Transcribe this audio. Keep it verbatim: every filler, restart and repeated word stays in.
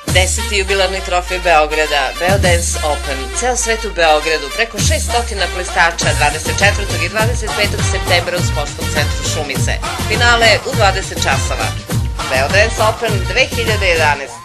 Deseti jubilarni trofej Beograda, Beodance Open, ceo svet u Beogradu, preko šeststo plestača dvadeset četvrtog i dvadeset petog septembra u sportskom centru Šumice. Finale u dvadeset časova. Beodance Open dve hiljade jedanaeste.